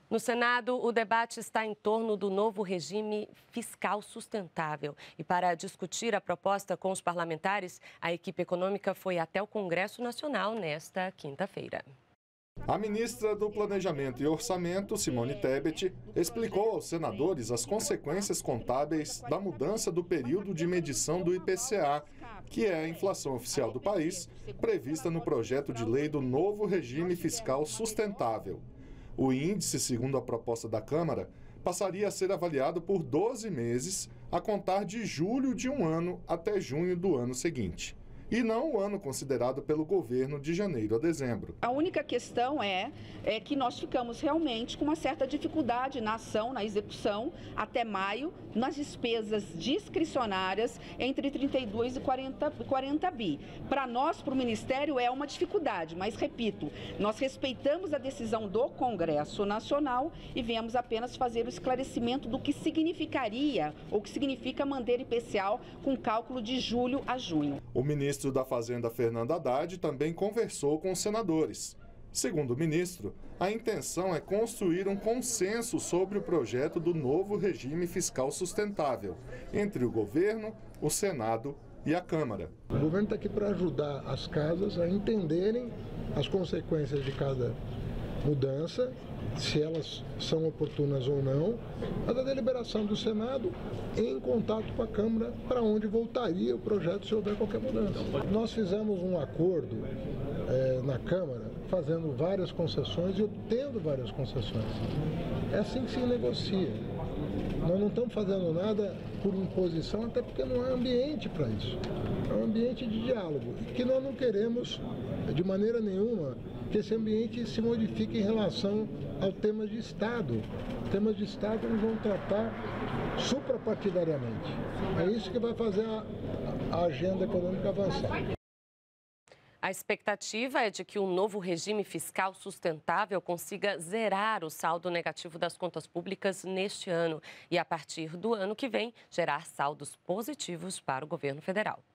No Senado, o debate está em torno do novo regime fiscal sustentável. E para discutir a proposta com os parlamentares, a equipe econômica foi até o Congresso Nacional nesta quinta-feira. A ministra do Planejamento e Orçamento, Simone Tebet, explicou aos senadores as consequências contábeis da mudança do período de medição do IPCA, que é a inflação oficial do país, prevista no projeto de lei do novo regime fiscal sustentável. O índice, segundo a proposta da Câmara, passaria a ser avaliado por 12 meses, a contar de julho de um ano até junho do ano seguinte. E não o ano considerado pelo governo de janeiro a dezembro. A única questão é que nós ficamos realmente com uma certa dificuldade na ação, na execução, até maio, nas despesas discricionárias entre 32 e 40 bi. Para nós, para o Ministério, é uma dificuldade, mas, repito, nós respeitamos a decisão do Congresso Nacional e viemos apenas fazer o esclarecimento do que significaria, ou que significa manter IPCA com cálculo de julho a junho. O ministro da Fazenda, Fernando Haddad, também conversou com os senadores. Segundo o ministro, a intenção é construir um consenso sobre o projeto do novo regime fiscal sustentável entre o governo, o Senado e a Câmara. O governo está aqui para ajudar as casas a entenderem as consequências de cada mudança, se elas são oportunas ou não, mas a deliberação do Senado em contato com a Câmara para onde voltaria o projeto se houver qualquer mudança. Nós fizemos um acordo na Câmara, fazendo várias concessões e obtendo várias concessões. É assim que se negocia. Nós não estamos fazendo nada por imposição, até porque não há ambiente para isso. É um ambiente de diálogo, que nós não queremos, de maneira nenhuma, que esse ambiente se modifique em relação ao tema de Estado. Temas de Estado nós vamos tratar suprapartidariamente. É isso que vai fazer a agenda econômica avançar. A expectativa é de que o novo regime fiscal sustentável consiga zerar o saldo negativo das contas públicas neste ano e, a partir do ano que vem, gerar saldos positivos para o governo federal.